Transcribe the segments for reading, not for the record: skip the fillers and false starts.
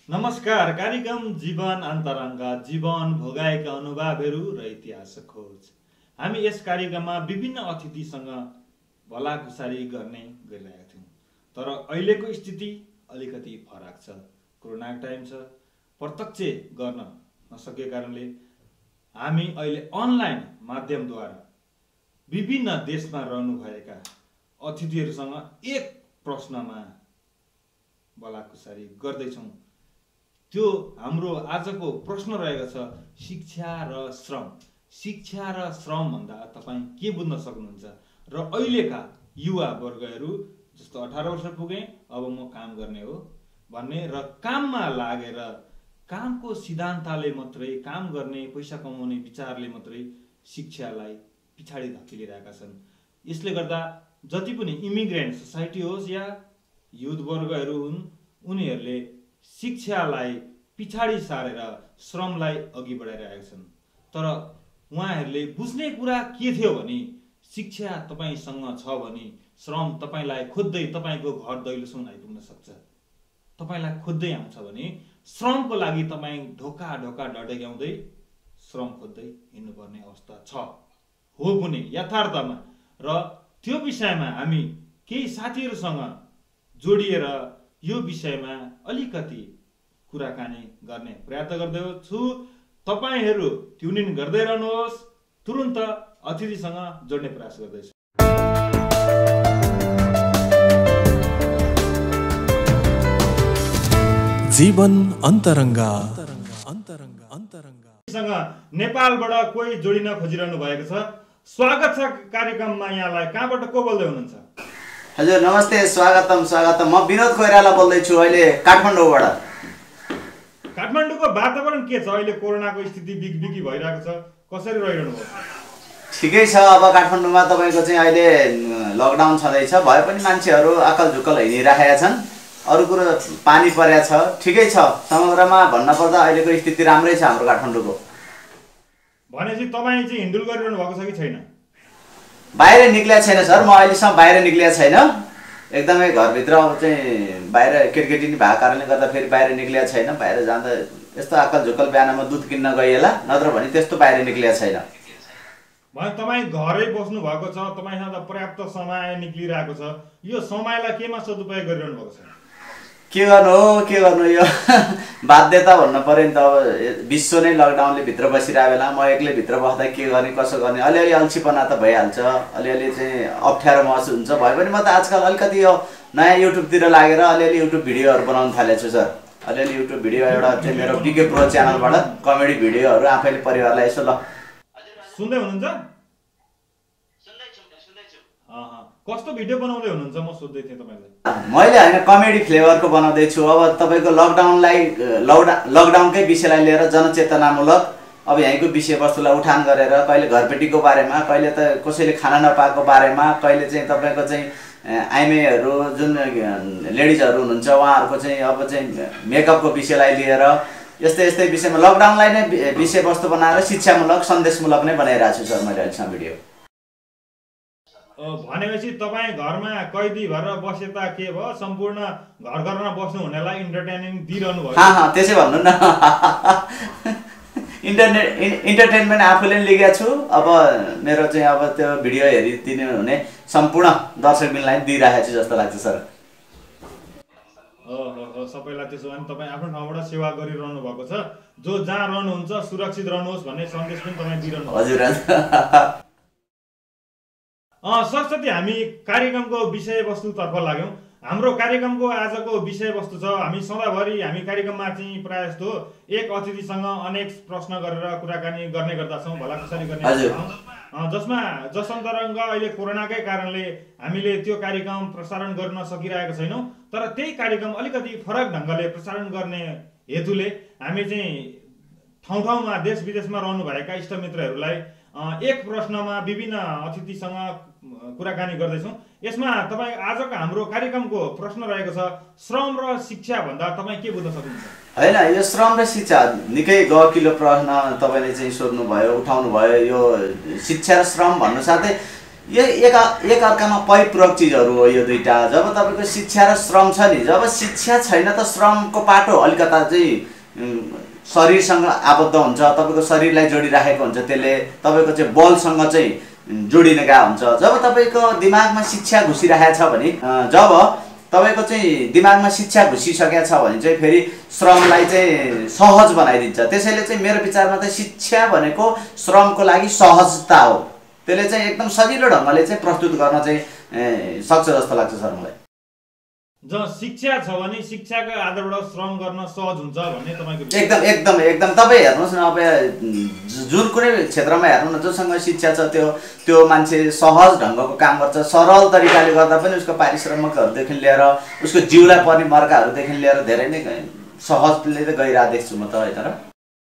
नमस्कार। कार्यक्रम जीवन अन्तरङ्ग जीवन भोगाएका अनुभवहरू र इतिहास खोज। हामी यस कार्यक्रममा विभिन्न अतिथिसँग भलाकुसारी गर्ने गरिरहेका थियौँ। तर अहिलेको स्थिति अलिकति फरक छ। कोरोनाको टाइम छ, प्रत्यक्ष गर्न नसकेको कारणले हामी अहिले अनलाइन माध्यमद्वारा विभिन्न देशमा रहनुभएका अतिथिहरूसँग एक प्रश्नमा भलाकुसारी गर्दैछौँ। त्यो हाम्रो आजको प्रश्न रहेको छ, शिक्षा र श्रम। शिक्षा र श्रम भन्दा तपाईँ के बुझ्न सक्नुहुन्छ? र अहिलेका युवा वर्गहरू जस्तो 18 वर्ष पुगे, अब म काम गर्ने हो भन्ने र काममा लागेर कामको सिद्धान्तले मात्रै, काम गर्ने पैसा कमाउने विचारले मात्रै शिक्षालाई पछाडि धकेलिरहेका छन्। यसले गर्दा जति पनि इमिग्रेन्ट सोसाइटी होस् या युथ वर्गहरू हुन्, उनीहरूले शिक्षालाई पछाडि सारेर श्रमलाई अघि बढाइरहेका छन्। तर उहाँहरूले बुझ्ने कुरा के थियो भने शिक्षा तपाईसँग छ भने श्रम तपाईलाई खोज्दै तपाईको घर दैलोसम्म आइपुग्न सक्छ। तपाईलाई खोज्दै आउँछ भने श्रमको लागि तपाईँ ढोका ढोका डडेगाउँदै श्रम खोज्दै हिँड्नुपर्ने अवस्था छ हो पनि यथार्थमा। र त्यो विषयमा हामी केही साथीहरूसँग जोडिएर यो विषयमा अलिकति कुराकानी गर्ने प्रयत्न गर्दै छु। तपाईहरू ट्युन इन गर्दै रहनुहोस्। तुरुन्त अतिथिसँग जोड्ने प्रयास गर्दैछु। जीवन अन्तरङ्ग नेपालबाट कोही जोडिन खोजिरहनु भएको छ। स्वागत छ कार्यक्रममा यहाँलाई। कहाँबाट को बोल्दै हुनुहुन्छ? हजुर नमस्ते, स्वागतम। म विनोद कोइराला बोल्दैछु अहिले काठमाडौँबाट। काठमाडौँको वातावरण के छ अहिले? कोरोनाको स्थिति बिगबिगी भइरहेको छ, कसरी रहिरहनु भयो? ठिकै छ। अब काठमाडौँमा तपाईँको चाहिँ अहिले लकडाउन छँदैछ, भए पनि मान्छेहरू अकल झुकल हिँडिराखेका छन्। अरू कुरो पानी परेको छ, ठिकै छ। समग्रमा भन्नुपर्दा अहिलेको स्थिति राम्रै छ हाम्रो काठमाडौँको। भनेपछि तपाईँ चाहिँ हिन्डुल गरिरहनु भएको छ कि छैन? बाहिर निक्लिएको छैन सर, म अहिलेसम्म बाहिर निक्लिएको छैन। एकदमै घरभित्र अब चाहिँ बाहिर केटकेटी नि भएको कारणले गर्दा फेरि बाहिर निक्लिएको छैन। बाहिर जाँदा यस्तो अकल झुकल बिहानमा दुध किन्न गइएला, नत्र भने त्यस्तो बाहिर निक्लिएको छैन। भने तपाईँ घरै बस्नु भएको छ, तपाईँसँग पर्याप्त समय निक्लिरहेको छ। यो समयलाई केमा सदुपयोग गरिरहनु भएको छ? के गर्नु यो बाध्यता भन्नु पर्यो नि त। अब विश्व नै लकडाउनले भित्र बसिरहेको बेला म एक्लै भित्र बस्दा के गर्ने कसो गर्ने, अलिअलि अल्छीपना त भइहाल्छ, अलिअलि चाहिँ अप्ठ्यारो महसुस हुन्छ। भए पनि म त आजकल अलिकति यो नयाँ युट्युबतिर लागेर अलिअलि युट्युब भिडियोहरू बनाउन थालेको छु सर। अलिअलि युट्युब भिडियो एउटा चाहिँ मेरो पिके प्रो च्यानलबाट कमेडी भिडियोहरू आफैले परिवारलाई यसो ल सुन्दै हुनुहुन्छ? कस्तो भिडियो बनाउँदै हुनुहुन्छ म सोध्दै थिएँ तपाईँलाई। मैले होइन कमेडी फ्लेभरको बनाउँदैछु। अब तपाईँको लकडाउनकै विषयलाई लिएर जनचेतनामूलक अब यहीँको विषयवस्तुलाई उठान गरेर कहिले घरपेटीको बारेमा, कहिले त कसैले खाना नपाएको बारेमा, कहिले चाहिँ तपाईँको चाहिँ आइमेहरू जुन लेडिजहरू हुनुहुन्छ उहाँहरूको चाहिँ अब चाहिँ मेकअपको विषयलाई लिएर यस्तै यस्तै विषयमा लकडाउनलाई नै विषयवस्तु बनाएर शिक्षामूलक सन्देशमूलक नै बनाइरहेको छु सर मैले अहिलेसम्म भिडियो। भनेपछि तपाईँ घरमा कैदी भएर बसे त के भयो, सम्पूर्ण घर घरमा बस्नु हुनेलाई इन्टरटेनमेन्ट दिइरहनु भयो। त्यसै भन्नु न। इन्टरटेनमेन्ट आफूले पनि लिएको छु। अब मेरो चाहिँ अब त्यो भिडियो हेरिदिनु हुने सम्पूर्ण दर्शकबिनलाई दिइरहेको छु जस्तो लाग्छ सर। सबैलाई त्यसो भने तपाईँ आफ्नो ठाउँबाट सेवा गरिरहनु भएको छ। जो जहाँ रहनुहुन्छ सुरक्षित रहनुहोस् भन्ने सन्देश पनि तपाईँ दिइरहनु भएको छ। हजुर। सरस्वती, हामी कार्यक्रमको विषयवस्तुतर्फ लाग्यौँ। हाम्रो कार्यक्रमको आजको विषयवस्तु छ, हामी सधैँभरि हामी कार्यक्रममा चाहिँ प्रायः जस्तो एक अतिथिसँग अनेक प्रश्न गरेर कुराकानी गर्ने गर्दछौँ, भलाकुसारी गर्ने गर्दछौँ, जसमा जसअन्तरङ्ग अहिले कोरोनाकै कारणले हामीले त्यो कार्यक्रम प्रसारण गर्न सकिरहेको छैनौँ। तर त्यही कार्यक्रम अलिकति फरक ढङ्गले प्रसारण गर्ने हेतुले हामी चाहिँ ठाउँ ठाउँमा देश विदेशमा रहनुभएका इष्टमित्रहरूलाई एक प्रश्नमा विभिन्न अतिथिसँग कुराकानी गर्दैछौँ। यसमा तपाईँ आजको हाम्रो कार्यक्रमको प्रश्न रहेको छ, श्रम र शिक्षा भन्दा तपाईँ के बुझ्न सक्नुहुन्छ? होइन, यो श्रम र शिक्षा निकै गहकिलो प्रश्न तपाईँले चाहिँ सोध्नुभयो, उठाउनु भयो। यो शिक्षा र श्रम भन्नु साथै यो एक अर्कामा परिपूरक चिजहरू हो यो दुईटा। जब तपाईँको शिक्षा र श्रम छ नि, जब शिक्षा छैन त श्रमको पाटो अलिकता चाहिँ शरीरसँग आबद्ध हुन्छ, तपाईँको शरीरलाई जोडिराखेको हुन्छ, त्यसले तपाईँको चाहिँ बलसँग चाहिँ जोडिने गएको हुन्छ। जब तपाईँको दिमागमा शिक्षा घुसिरहेको छ भने, जब तपाईँको चाहिँ दिमागमा शिक्षा घुसिसकेको छ भने चाहिँ फेरि श्रमलाई चाहिँ सहज बनाइदिन्छ। त्यसैले चाहिँ मेरो विचारमा त शिक्षा भनेको श्रमको लागि सहजता हो। त्यसले चाहिँ एकदम सजिलो ढङ्गले चाहिँ प्रस्तुत गर्न चाहिँ सक्छ जस्तो लाग्छ सर मलाई। शिक्षा छ भने शिक्षाको आधारबाट श्रम गर्न सहज हुन्छ भन्ने तपाईँको एकदम तपाईँ हेर्नुहोस् न, अब जुन कुनै क्षेत्रमा हेर्नु न, जोसँग शिक्षा छ त्यो मान्छे सहज ढङ्गको काम गर्छ, सरल तरिकाले गर्दा पनि उसको पारिश्रमिकहरूदेखि लिएर उसको जिउलाई पर्ने मर्काहरूदेखि लिएर धेरै नै सहजले त गइरहेको देख्छु म त होइन र।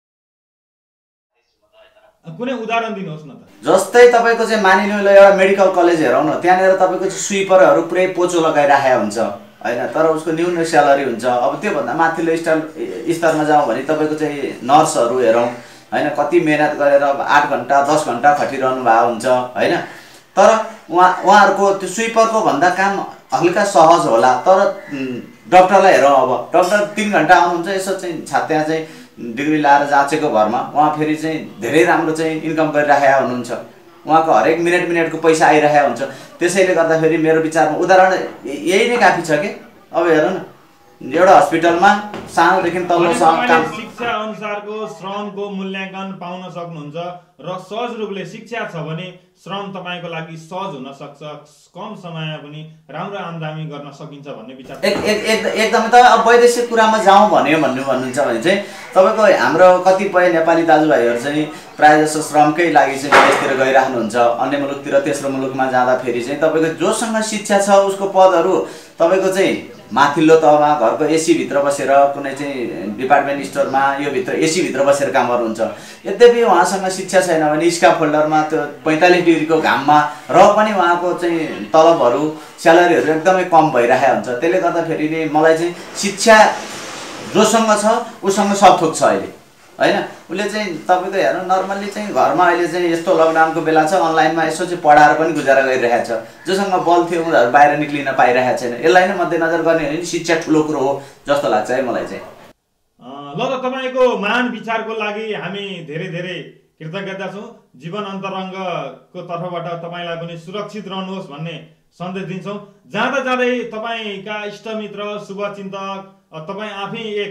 कुनै उदाहरण दिनुहोस् न त। जस्तै तपाईँको चाहिँ मानिलिनु एउटा मेडिकल कलेज हेरौँ न, त्यहाँनिर तपाईँको चाहिँ स्विपरहरू पुरै पोचो लगाइराखेको हुन्छ होइन, तर उसको न्यून स्यालेरी हुन्छ। अब त्योभन्दा माथिल्लो स्तरमा जाउँ भने तपाईँको चाहिँ नर्सहरू हेरौँ होइन, कति मेहनत गरेर 8 घन्टा 10 घन्टा खटिरहनु भएको हुन्छ होइन, तर उहाँहरूको त्यो स्विपरको भन्दा काम हल्का सहज होला। तर डक्टरलाई हेरौँ, अब डक्टर 3 घन्टा आउनुहुन्छ, यसो चाहिँ त्यहाँ चाहिँ डिग्री लाएर जाँचेको भरमा उहाँ फेरि चाहिँ धेरै राम्रो चाहिँ इन्कम गरिरहेका हुनुहुन्छ, उहाँको हरेक मिनेटको पैसा आइरहेको हुन्छ। त्यसैले गर्दाखेरि मेरो विचारमा उदाहरण यही नै काफी छ कि। अब हेरौँ न, एउटा हस्पिटलमा सानोदेखि तल्लोसम्म काम, शिक्षा अनुसारको श्रमको मूल्याङ्कन पाउन सक्नुहुन्छ र सहज रूपले शिक्षा छ भने श्रम तपाईँको लागि सहज हुन सक्छ, कम समयमा पनि राम्रो आम्दानी गर्न सकिन्छ भन्ने विचार एकदमै। तपाईँ अब वैदेशिक कुरामा जाउँ भन्नुहुन्छ भने चाहिँ तपाईँको हाम्रो कतिपय नेपाली दाजुभाइहरू चाहिँ प्रायः जसो श्रमकै लागि चाहिँ विदेशतिर गइराख्नुहुन्छ, अन्य मुलुकतिर, तेस्रो मुलुकमा जाँदाखेरि चाहिँ तपाईँको जोसँग शिक्षा छ उसको पदहरू तपाईँको चाहिँ माथिल्लो तहमा घरको एसीभित्र बसेर कुनै चाहिँ डिपार्टमेन्ट स्टोरमा यो भित्र एसीभित्र बसेर काम गर्नुहुन्छ। यद्यपि उहाँसँग शिक्षा छैन भने स्काफ फोल्डरमा त्यो 45 डिग्रीको घाममा र पनि उहाँको चाहिँ तलबहरू स्यालेरीहरू एकदमै कम भइरहेको हुन्छ। त्यसले गर्दाखेरि नि मलाई चाहिँ शिक्षा जोसँग छ उसँग सब थोक छ अहिले होइन। उसले चाहिँ तपाईँको हेर्नु नर्मल्ली चाहिँ घरमा अहिले चाहिँ यस्तो लकडाउनको बेला छ, अनलाइनमा यसो चाहिँ पढाएर पनि गुजारा गरिरहेको छ। जोसँग बल थियो उनीहरू बाहिर निक्लिन पाइरहेको छैन। यसलाई नै मध्यनजर गर्ने हो भने शिक्षा ठुलो कुरो हो जस्तो लाग्छ है मलाई चाहिँ। ल त तपाईँको महान विचारको लागि हामी धेरै धेरै कृतज्ञता छौँ। जीवन अन्तरङ्गको तर्फबाट तपाईँलाई पनि सुरक्षित रहनुहोस् भन्ने सन्देश दिन्छौँ। जाँदा जाँदै तपाईँका इष्टमित्र शुभचिन्तक, तपाईँ आफै एक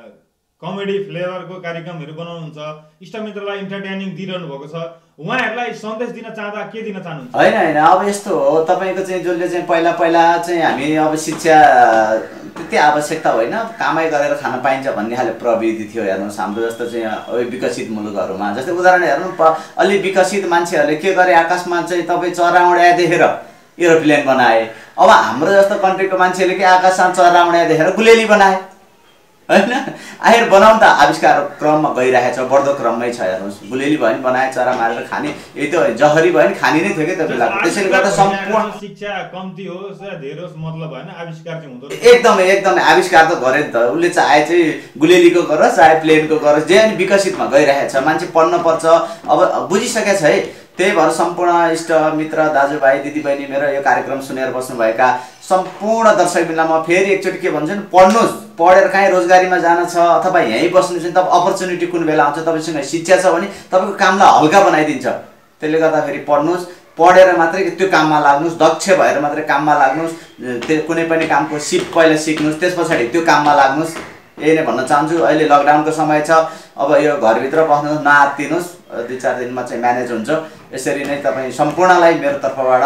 कमेडी फ्लेभरको कार्यक्रमहरू बनाउनुहुन्छ, इष्टमित्रलाई इन्टरटेनिङ दिइरहनु भएको छ, उहाँहरूलाई सन्देश दिन चाहँदा के दिन चाहनुहुन्छ? होइन अब यस्तो हो, तपाईँको चाहिँ जसले चाहिँ पहिला चाहिँ हामी अब शिक्षा त्यति आवश्यकता होइन, कामै गरेर खान पाइन्छ भन्ने खाले प्रविधि थियो। हेर्नुहोस् हाम्रो जस्तो चाहिँ विकसित मुलुकहरूमा, जस्तै उदाहरण हेर्नु, अलि विकसित मान्छेहरूले के गरे, आकाशमा चाहिँ तपाईँ चरा उडाए देखेर एरोप्लेन बनाए। अब हाम्रो जस्तो कन्ट्रीको मान्छेले के आकाशमा चरा उडाए देखेर गुलेली बनाए होइन। आखिर बनाउनु त आविष्कार क्रममा गइरहेको छ, बढ्दो क्रममै छ। हेर्नुहोस् गुलेली भयो भने बनाए, चरा मारेर खाने, यही त जहरी भयो भने खाने नै थियो कि त्यो बेला। त्यसैले गर्दा सम्पूर्ण शिक्षा कम्ती होस् या धेरै होस् मतलब भएन, आविष्कार चाहिँ हुँदो रहेछ। एकदमै आविष्कार त गरे नि त उसले, चाहे चाहिँ गुलेलीको गरोस् चाहे प्लेनको गरोस्, जे अनि विकसितमा गइरहेको छ। मान्छे पढ्न पर्छ, अब बुझिसकेको छ है। त्यही भएर सम्पूर्ण इष्ट मित्र दाजुभाइ दिदीबहिनी मेरो यो कार्यक्रम सुनेर बस्नुभएका सम्पूर्ण दर्शकबिन्दुलाई म फेरि एकचोटि के भन्छु नि, पढ्नुहोस्, पढेर काहीँ रोजगारीमा जान छ अथवा यहीँ बस्नु छ, तब अपर्च्युनिटी कुन बेला आउँछ, तपाईँसँग शिक्षा छ भने तपाईँको कामलाई हल्का बनाइदिन्छ। त्यसले गर्दाखेरि पढ्नुहोस्, पढेर मात्रै त्यो काममा लाग्नुहोस्, दक्ष भएर मात्रै काममा लाग्नुहोस्, त्यो कुनै पनि कामको सिप पहिला सिक्नुहोस्, त्यस पछाडि त्यो काममा लाग्नुहोस्। यही नै भन्न चाहन्छु। अहिले लकडाउनको समय छ, अब यो घरभित्र बस्नुहोस्, नआत्तिनुहोस्, 2-4 दिनमा चाहिँ म्यानेज हुन्छ। यसरी नै तपाईँ सम्पूर्णलाई मेरो तर्फबाट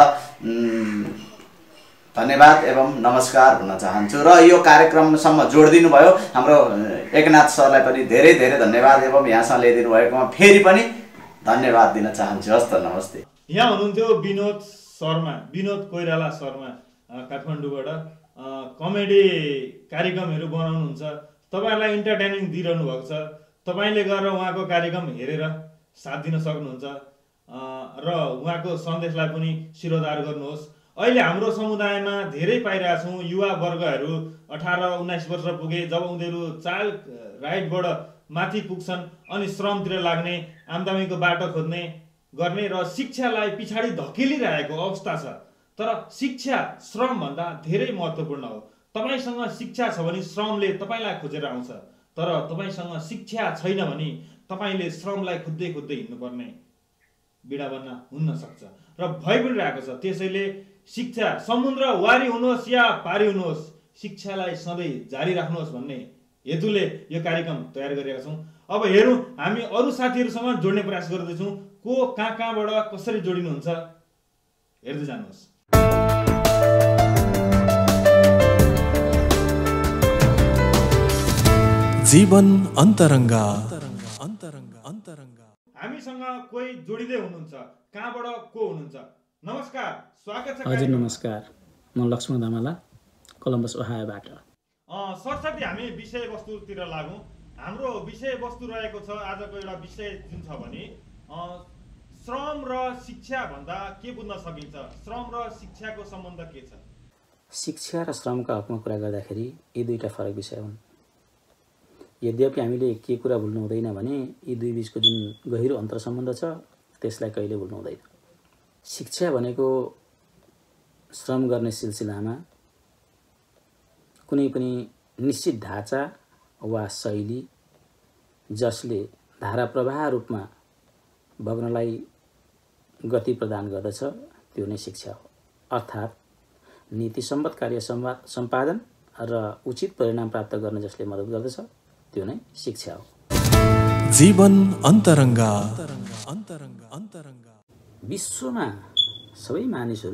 धन्यवाद एवं नमस्कार भन्न चाहन्छु। र यो कार्यक्रमसम्म जोडिदिनु भयो हाम्रो एकनाथ सरलाई पनि धेरै धेरै धन्यवाद एवं यहाँसम्म ल्याइदिनु भएकोमा फेरि पनि धन्यवाद दिन चाहन्छु। हस् त, नमस्ते। यहाँ हुनुहुन्थ्यो विनोद कोइराला शर्मा, काठमाडौँबाट कमेडी कार्यक्रमहरू बनाउनुहुन्छ, तपाईँहरूलाई इन्टरटेनिङ दिइरहनु भएको छ। तपाईँले गएर उहाँको कार्यक्रम हेरेर साथ दिन सक्नुहुन्छ र उहाँको सन्देशलाई पनि शिरोधार गर्नुहोस्। अहिले हाम्रो समुदायमा धेरै पाइरहेछौँ युवा वर्गहरू 18-19 वर्ष पुगे, जब उनीहरू चाइल्ड राइटबाट माथि पुग्छन् अनि श्रमतिर लाग्ने, आम्दानीको बाटो खोज्ने, गर्ने र शिक्षालाई पछाडि धकेलिरहेको अवस्था छ। तर शिक्षा श्रमभन्दा धेरै महत्त्वपूर्ण हो। तपाईँसँग शिक्षा छ भने श्रमले तपाईँलाई खोजेर आउँछ, तर तपाईँसँग शिक्षा छैन भने तपाईँले श्रमलाई खोज्दै खोज्दै हिँड्नुपर्ने बिडा बन्न हुन सक्छ र भइ पनि रहेको छ। त्यसैले शिक्षा समुद्र वारी हुनुहोस् या पारी हुनुहोस्, शिक्षालाई सधैँ जारी राख्नुहोस् भन्ने हेतुले यो कार्यक्रम तयार गरिरहेका छौँ। अब हेरौँ, हामी अरू साथीहरूसँग जोड्ने प्रयास गर्दैछौँ। को कहाँबाट कसरी जोडिनुहुन्छ हेर्दै जानुहोस्। जीवन अन्तरङ्गा। हामीसँग कोही जोडिँदै हुनुहुन्छ, कहाँबाट को हुनुहुन्छ? नमस्कार, स्वागत छ। हजुर नमस्कार, म लक्ष्मण दामाला, कोलम्बस ओहायोबाट। सरस्वती, हामी विषयवस्तुतिर लागौँ। हाम्रो विषयवस्तु रहेको छ आजको एउटा विषय जुन छ भने श्रम र शिक्षा भन्दा के बुझ्न सकिन्छ? श्रम र शिक्षाको सम्बन्ध के छ? शिक्षा र श्रमका हकमा कुरा गर्दाखेरि यी दुईटा फरक विषय हुन्। यद्यपि हामीले के कुरा भुल्नु हुँदैन भने यी दुई बीचको जुन गहिरो अन्तर सम्बन्ध छ त्यसलाई कहिले भुल्नु हुँदैन। शिक्षा भनेको श्रम गर्ने सिलसिलामा कुनै पनि निश्चित ढाँचा वा शैली जसले धारा प्रवाह रूपमा बग्नलाई गति प्रदान गर्दछ त्यो नै शिक्षा हो। अर्थात् नीतिसम्मत कार्य सम्पादन र उचित परिणाम प्राप्त गर्न जसले मद्दत गर्दछ त्यो नै शिक्षा हो। जीवन अन्तरङ्गा। विश्वमा सबै मानिसहरू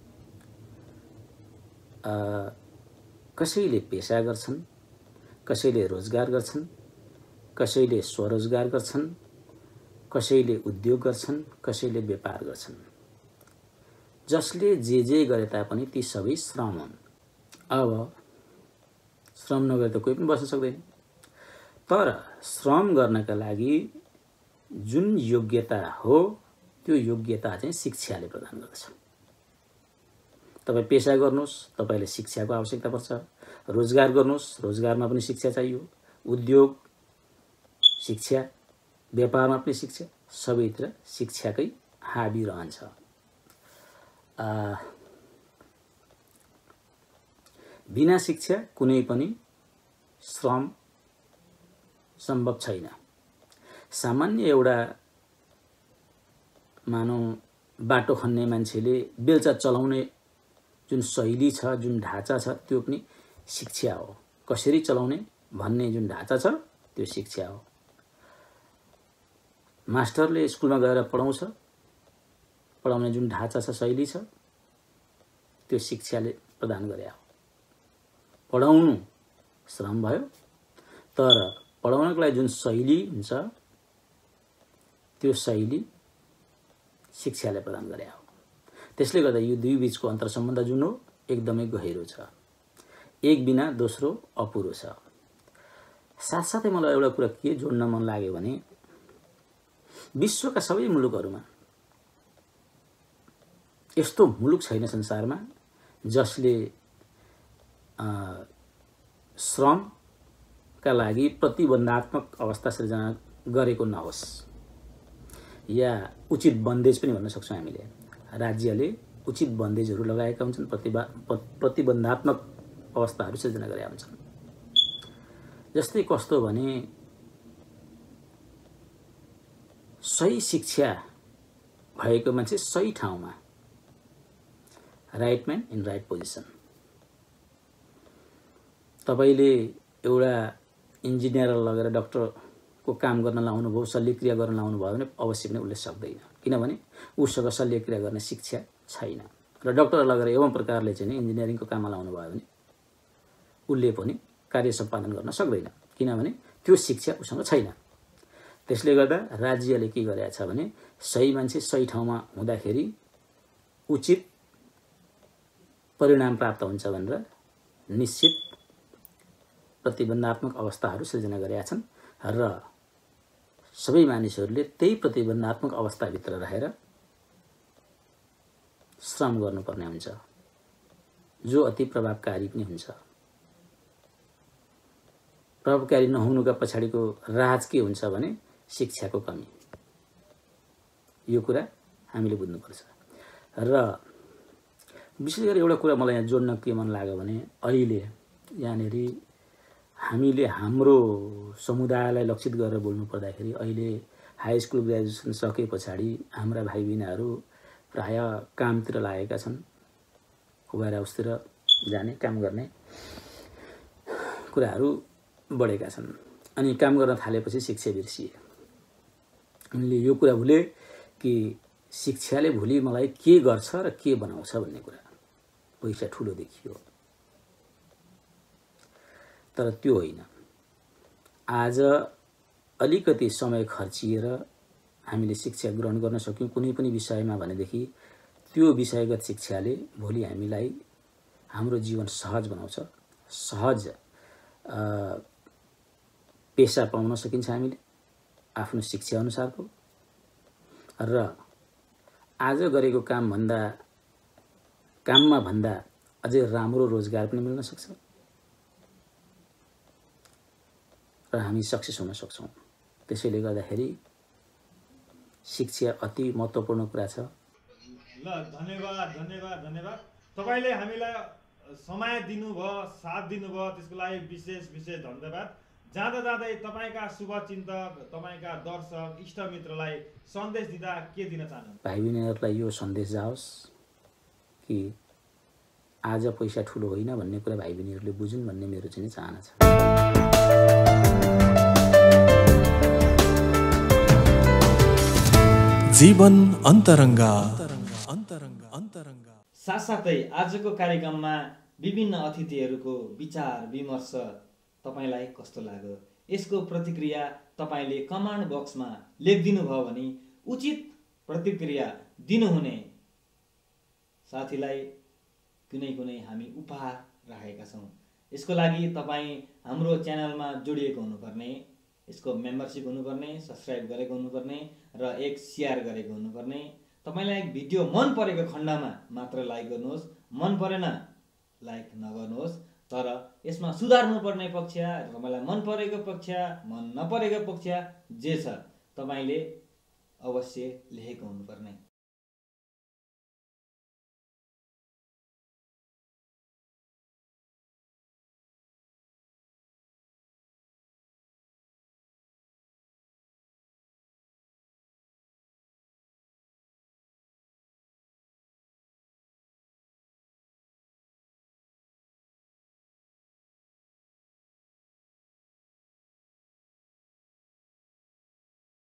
कसैले पेशा गर्छन्, कसैले रोजगार गर्छन्, कसैले स्वरोजगार गर्छन्, कसैले उद्योग गर्छन्, कसैले व्यापार गर्छन्। जसले जे गरे तापनि ती सबै श्रम हुन्। अब श्रम नगरे त कोही पनि बस्न सक्दैन। तर श्रम गर्नका लागि जुन योग्यता हो त्यो योग्यता चाहिँ शिक्षाले प्रदान गर्दछ। तपाईँ पेशा गर्नुहोस्, तपाईँले शिक्षाको आवश्यकता पर्छ। रोजगार गर्नुहोस्, रोजगारमा पनि शिक्षा चाहियो। उद्योग शिक्षा, व्यापारमा पनि शिक्षा, सबैतिर शिक्षाकै हाबी रहन्छ। बिना शिक्षा कुनै पनि श्रम सम्भव छैन। सामान्य एउटा मानौँ बाटो खन्ने मान्छेले बेल्चा चलाउने जुन शैली छ, जुन ढाँचा छ त्यो पनि शिक्षा हो। कसरी चलाउने भन्ने जुन ढाँचा छ त्यो शिक्षा हो। मास्टरले स्कुलमा गएर पढाउँछ, पढाउने जुन ढाँचा छ, शैली छ त्यो शिक्षाले प्रदान गरे हो। पढाउनु श्रम भयो, तर पढाउनको लागि जुन शैली हुन्छ त्यो शैली शिक्षाले प्रदान गरे हो। त्यसले गर्दा यो दुई बीचको अन्तर सम्बन्ध जुन हो एकदमै गहिरो छ। एक बिना दोस्रो अपुरो छ। साथसाथै मलाई एउटा कुरा के जोड्न मन लाग्यो भने विश्वका सबै मुलुकहरूमा यस्तो मुलुक छैन संसारमा जसले श्रमका लागि प्रतिबन्धात्मक अवस्था सृजना गरेको नहोस्, या उचित बन्देज पनि भन्न सक्छौँ हामीले। राज्यले उचित बन्देजहरू लगाएका हुन्छन्, प्रतिबन्धात्मक अवस्थाहरू सृजना गरेका हुन्छन्। जस्तै कस्तो भने सही शिक्षा भएको मान्छे सही ठाउँमा, right man in right position. तपाईले एउटा इन्जिनियर लगेर डाक्टरको काम गर्न लाउनु भयो, शल्यक्रिया गर्न लाउनु भयो भने अवश्य पनि उसले सक्दैन, किनभने उसँग शल्यक्रिया गर्ने शिक्षा छैन। र डाक्टर लगेर एवं प्रकारले चाहिँ इन्जिनियरिङको काममा लाउनु भयो भने उसले पनि कार्य सम्पादन गर्न सक्दैन, किनभने त्यो शिक्षा उसँग छैन। त्यसले गर्दा राज्यले के गरेको छ भने सही मान्छे सही ठाउँमा हुँदाखेरि उचित परिणाम प्राप्त हुन्छ भनेर निश्चित प्रतिबन्धात्मक अवस्थाहरू सृजना गरेका छन् र सबै मानिसहरूले त्यही प्रतिबन्धात्मक अवस्थाभित्र रहेर श्रम गर्नुपर्ने हुन्छ, जो अति प्रभावकारी पनि हुन्छ। प्रभावकारी नहुनुका पछाडिको राज के हुन्छ भने शिक्षाको कमी। यो कुरा हामीले बुझ्नुपर्छ। र विशेष गरी एउटा कुरा मलाई यहाँ जोड्न के मन लाग्यो भने अहिले यहाँनिर हामीले हाम्रो समुदायलाई लक्षित गरेर बोल्नु पर्दाखेरि अहिले हाई स्कुल ग्रेजुएसन सके पछाडि हाम्रा भाइ बहिनीहरू प्राय कामतिर लागेका छन्, वेयर हाउसतिर जाने काम गर्ने कुराहरू बढेका छन्। अनि काम गर्न थालेपछि शिक्षा बिर्सिए। उनले यो कुरा भुले कि शिक्षाले भोलि मलाई के गर्छ र के बनाउँछ भन्ने कुरा। पैसा ठुलो देखियो, तर त्यो होइन। आज अलिकति समय खर्चिएर हामीले शिक्षा ग्रहण गर्न सक्यौँ कुनै पनि विषयमा भनेदेखि त्यो विषयगत शिक्षाले भोलि हामीलाई हाम्रो जीवन सहज बनाउँछ, सहज पेसा पाउन सकिन्छ हामीले आफ्नो शिक्षा अनुसारको। र आज गरेको काममा भन्दा अझै राम्रो रोजगार पनि मिल्न सक्छ र हामी सक्सेस हुन सक्छौँ। त्यसैले गर्दाखेरि शिक्षा अति महत्त्वपूर्ण कुरा छ। ल धन्यवाद। तपाईले हामीलाई समय दिनुभयो, साथ दिनुभयो, त्यसको लागि विशेष धन्यवाद। जाँदै तपाईका शुभचिन्तक, तपाईका दर्शक, इष्टमित्रलाई सन्देश दिँदा के दिन चाहनुहुन्छ? भाइ बहिनीहरूलाई यो सन्देश जाओस् कि आज पैसा ठुलो होइन भन्ने कुरा भाइ बहिनीहरूले बुझुन् भन्ने मेरो चाहिँ चाहना छ। जीवन अन्तरङ्गा। साथसाथै आजको कार्यक्रममा विभिन्न अतिथिहरूको विचार विमर्श तपाईलाई कस्तो लाग्यो? यसको प्रतिक्रिया तपाईले कमेन्ट बक्समा लेखिदिनु भयो भने उचित प्रतिक्रिया दिनुहुने साथीलाई कुनै हामी उपहार राखेका छौँ। यसको लागि तपाईँ हाम्रो च्यानलमा जोडिएको हुनुपर्ने, यसको मेम्बरसिप हुनुपर्ने, सब्सक्राइब गरेको हुनुपर्ने र एक सेयर गरेको हुनुपर्ने। तपाईलाई भिडियो मन परेको खण्डमा मात्र लाइक गर्नुहोस्, मन परेन लाइक नगर्नुहोस्। तर यसमा सुधार्नुपर्ने पक्ष, तपाईँलाई मन परेको पक्ष, मन नपरेको पक्ष जे छ तपाईले अवश्य लेखेको हुनुपर्ने।